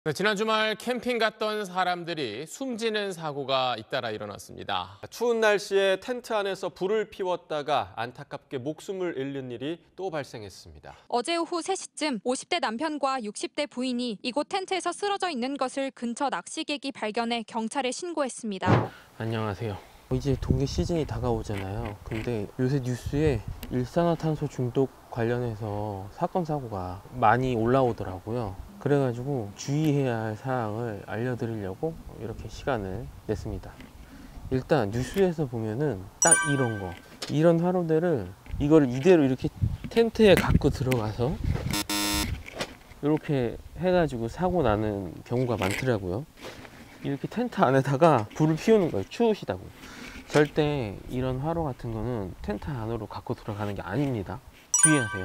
네, 지난 주말 캠핑 갔던 사람들이 숨지는 사고가 잇따라 일어났습니다. 추운 날씨에 텐트 안에서 불을 피웠다가 안타깝게 목숨을 잃는 일이 또 발생했습니다. 어제 오후 3시쯤 50대 남편과 60대 부인이 이곳 텐트에서 쓰러져 있는 것을 근처 낚시객이 발견해 경찰에 신고했습니다. 안녕하세요. 이제 동계 시즌이 다가오잖아요. 근데 요새 뉴스에 일산화탄소 중독 관련해서 사건 사고가 많이 올라오더라고요. 그래가지고 주의해야 할 사항을 알려드리려고 이렇게 시간을 냈습니다. 일단 뉴스에서 보면은 딱 이런 화로대를 이거를 이대로 이렇게 텐트에 갖고 들어가서 이렇게 해가지고 사고 나는 경우가 많더라고요. 이렇게 텐트 안에다가 불을 피우는 거예요. 추우시다고. 절대 이런 화로 같은 거는 텐트 안으로 갖고 들어가는 게 아닙니다. 주의하세요.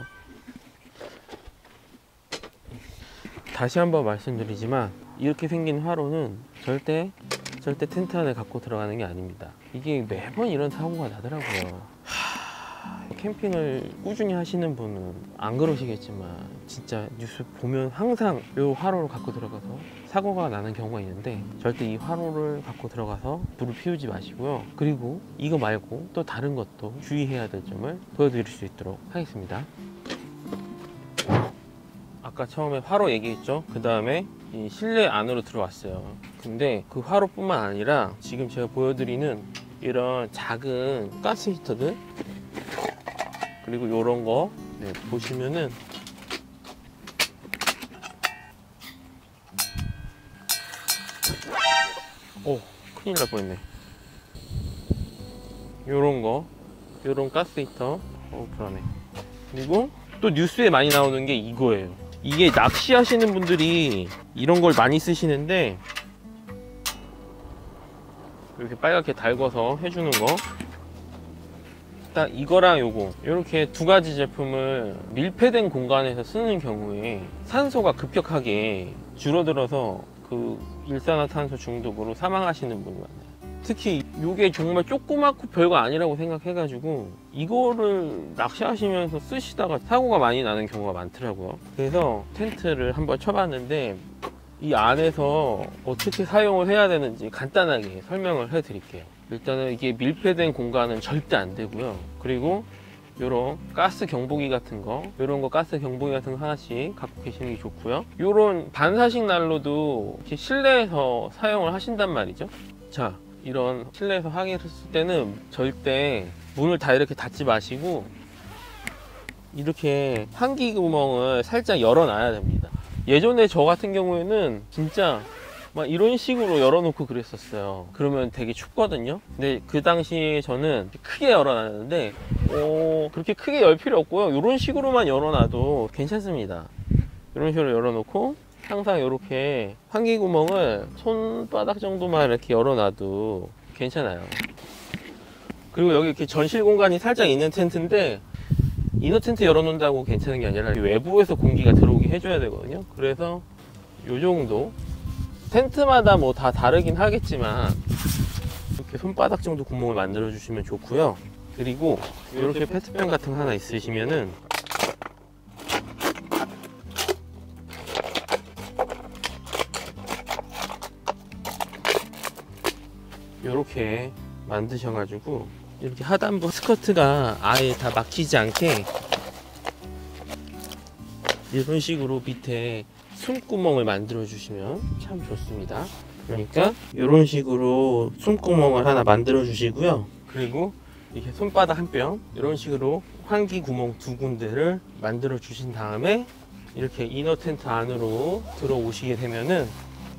다시 한번 말씀드리지만 이렇게 생긴 화로는 절대 텐트 안에 갖고 들어가는 게 아닙니다. 이게 매번 이런 사고가 나더라고요. 캠핑을 꾸준히 하시는 분은 안 그러시겠지만 진짜 뉴스 보면 항상 이 화로를 갖고 들어가서 사고가 나는 경우가 있는데 절대 이 화로를 갖고 들어가서 불을 피우지 마시고요. 그리고 이거 말고 또 다른 것도 주의해야 될 점을 보여드릴 수 있도록 하겠습니다. 아까 처음에 화로 얘기했죠. 그 다음에 이 실내 안으로 들어왔어요. 근데 그 화로뿐만 아니라 지금 제가 보여드리는 이런 작은 가스 히터들 그리고 이런 거 보시면은 큰일 날 뻔했네. 요런 가스 히터 불안해. 그리고 또 뉴스에 많이 나오는 게 이거예요. 이게 낚시하시는 분들이 이런 걸 많이 쓰시는데 이렇게 빨갛게 달궈서 해주는 거. 딱 이거랑 요거 이렇게 두 가지 제품을 밀폐된 공간에서 쓰는 경우에 산소가 급격하게 줄어들어서 그 일산화탄소 중독으로 사망하시는 분이 많아요. 특히 이게 정말 조그맣고 별거 아니라고 생각해가지고 이거를 낚시하시면서 쓰시다가 사고가 많이 나는 경우가 많더라고요. 그래서 텐트를 한번 쳐봤는데 이 안에서 어떻게 사용을 해야 되는지 간단하게 설명을 해 드릴게요. 일단은 이게 밀폐된 공간은 절대 안 되고요. 그리고 요런 가스 경보기 같은 거, 요런 거 가스 경보기 같은 거 하나씩 갖고 계시는 게 좋고요. 요런 반사식 난로도 이렇게 실내에서 사용을 하신단 말이죠. 자, 이런 실내에서 하기를 쓸 때는 절대 문을 다 이렇게 닫지 마시고 이렇게 환기 구멍을 살짝 열어놔야 됩니다. 예전에 저 같은 경우에는 진짜 막 이런 식으로 열어놓고 그랬었어요. 그러면 되게 춥거든요. 근데 그 당시에 저는 크게 열어놨는데 그렇게 크게 열 필요 없고요. 이런 식으로만 열어놔도 괜찮습니다. 이런 식으로 열어놓고 항상 이렇게 환기 구멍을 손바닥 정도만 이렇게 열어놔도 괜찮아요. 그리고 여기 이렇게 전실 공간이 살짝 있는 텐트인데 이너 텐트 열어놓는다고 괜찮은 게 아니라 외부에서 공기가 들어오게 해줘야 되거든요. 그래서 요 정도 텐트마다 뭐 다 다르긴 하겠지만 이렇게 손바닥 정도 구멍을 만들어 주시면 좋고요. 그리고 이렇게 페트병 같은 거 하나 있으시면은 이렇게 만드셔가지고 이렇게 하단부 스커트가 아예 다 막히지 않게 이런 식으로 밑에 숨구멍을 만들어 주시면 참 좋습니다. 그러니까 이런 식으로 숨구멍을 하나 만들어 주시고요. 그리고 이렇게 손바닥 한 뼘 이런 식으로 환기 구멍 두 군데를 만들어 주신 다음에 이렇게 이너 텐트 안으로 들어오시게 되면은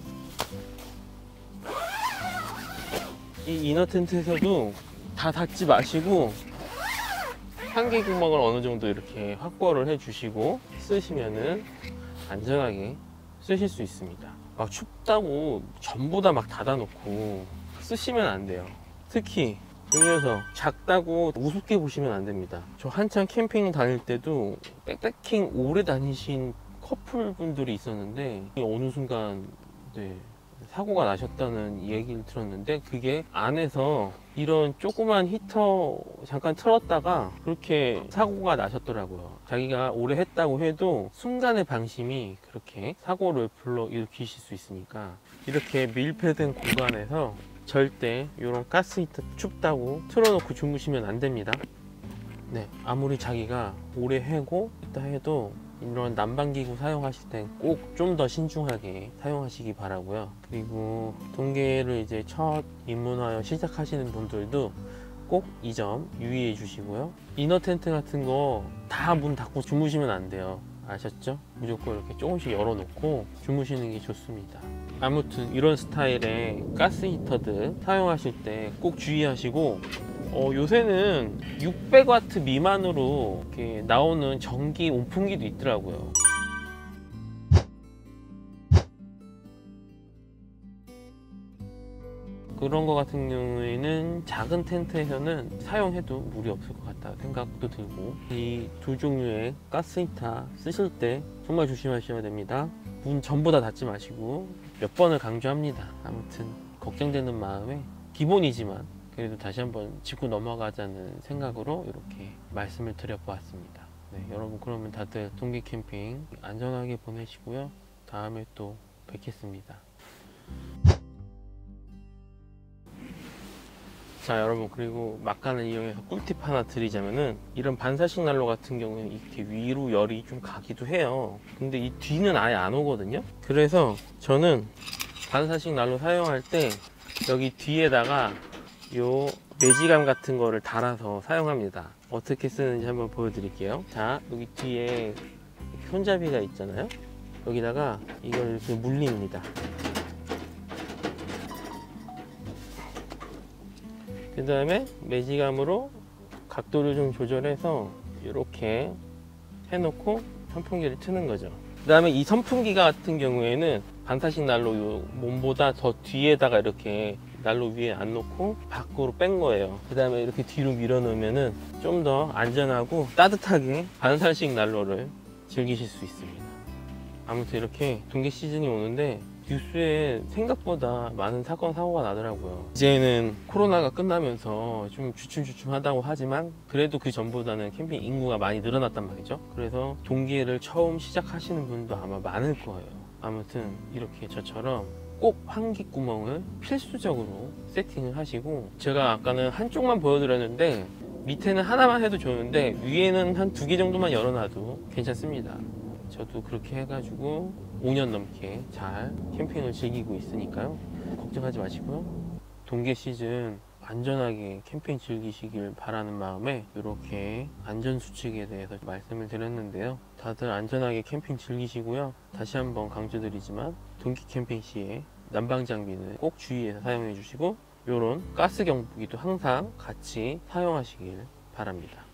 이 이너 텐트에서도 다 닫지 마시고 환기 구멍을 어느 정도 이렇게 확보를 해 주시고 쓰시면은 안전하게 쓰실 수 있습니다. 막 춥다고 전부 다 막 닫아 놓고 쓰시면 안 돼요. 특히 이 녀석 작다고 우습게 보시면 안 됩니다. 저 한창 캠핑 다닐 때도 백패킹 오래 다니신 커플 분들이 있었는데 어느 순간 사고가 나셨다는 얘기를 들었는데, 그게 안에서 이런 조그만 히터 잠깐 틀었다가 그렇게 사고가 나셨더라고요. 자기가 오래 했다고 해도 순간의 방심이 그렇게 사고를 불러일으키실 수 있으니까, 이렇게 밀폐된 공간에서 절대 이런 가스 히터 춥다고 틀어놓고 주무시면 안 됩니다. 네, 아무리 자기가 오래 해고 있다 해도 이런 난방기구 사용하실 땐 꼭 좀 더 신중하게 사용하시기 바라고요. 그리고 동계를 이제 첫 입문하여 시작하시는 분들도 꼭 이 점 유의해 주시고요. 이너 텐트 같은 거 다 문 닫고 주무시면 안 돼요. 아셨죠? 무조건 이렇게 조금씩 열어놓고 주무시는 게 좋습니다. 아무튼 이런 스타일의 가스 히터들 사용하실 때 꼭 주의하시고, 요새는 600W 미만으로 이렇게 나오는 전기 온풍기도 있더라고요. 그런 거 같은 경우에는 작은 텐트에서는 사용해도 무리 없을 것 같다 생각도 들고, 이 두 종류의 가스 히터 쓰실 때 정말 조심하셔야 됩니다. 문 전부 다 닫지 마시고, 몇 번을 강조합니다. 아무튼 걱정되는 마음에 기본이지만 그래도 다시 한번 짚고 넘어가자는 생각으로 이렇게 말씀을 드려보았습니다. 네, 여러분, 그러면 다들 동계 캠핑 안전하게 보내시고요. 다음에 또 뵙겠습니다. 자, 여러분, 그리고 막간을 이용해서 꿀팁 하나 드리자면은, 이런 반사식 난로 같은 경우는 이렇게 위로 열이 좀 가기도 해요. 근데 이 뒤는 아예 안 오거든요. 그래서 저는 반사식 난로 사용할 때 여기 뒤에다가 요 매지감 같은 거를 달아서 사용합니다. 어떻게 쓰는지 한번 보여드릴게요. 자, 여기 뒤에 손잡이가 있잖아요. 여기다가 이걸 이렇게 물립니다. 그 다음에 매지감으로 각도를 좀 조절해서 이렇게 해놓고 선풍기를 트는 거죠. 그 다음에 이 선풍기가 같은 경우에는 반사식 난로 요 몸보다 더 뒤에다가 이렇게 난로 위에 안 놓고 밖으로 뺀 거예요. 그 다음에 이렇게 뒤로 밀어 놓으면은 좀 더 안전하고 따뜻하게 반사식 난로를 즐기실 수 있습니다. 아무튼 이렇게 동계 시즌이 오는데 뉴스에 생각보다 많은 사건 사고가 나더라고요. 이제는 코로나가 끝나면서 좀 주춤주춤하다고 하지만 그래도 그 전보다는 캠핑 인구가 많이 늘어났단 말이죠. 그래서 동계를 처음 시작하시는 분도 아마 많을 거예요. 아무튼 이렇게 저처럼 꼭 환기 구멍을 필수적으로 세팅을 하시고, 제가 아까는 한쪽만 보여드렸는데 밑에는 하나만 해도 좋은데 위에는 한 2개 정도만 열어놔도 괜찮습니다. 저도 그렇게 해가지고 5년 넘게 잘 캠핑을 즐기고 있으니까요. 걱정하지 마시고요. 동계 시즌 안전하게 캠핑 즐기시길 바라는 마음에 이렇게 안전수칙에 대해서 말씀을 드렸는데요. 다들 안전하게 캠핑 즐기시고요. 다시 한번 강조드리지만 동계 캠핑 시에 난방 장비는 꼭 주의해서 사용해 주시고, 이런 가스 경보기도 항상 같이 사용하시길 바랍니다.